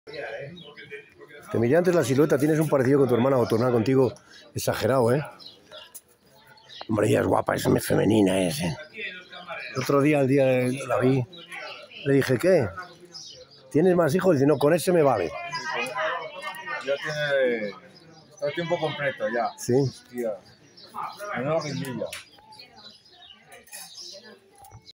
Te miré antes la silueta, tienes un parecido con tu hermana o tu hermana contigo exagerado, ¿eh? Hombre, ella es guapa, es femenina, es. El otro día, la vi, le dije, ¿qué? ¿Tienes más hijos? Dice, no, con ese me vale. Ya tiene... Está a tiempo completo ya. Sí. Hostia. Menos guindilla.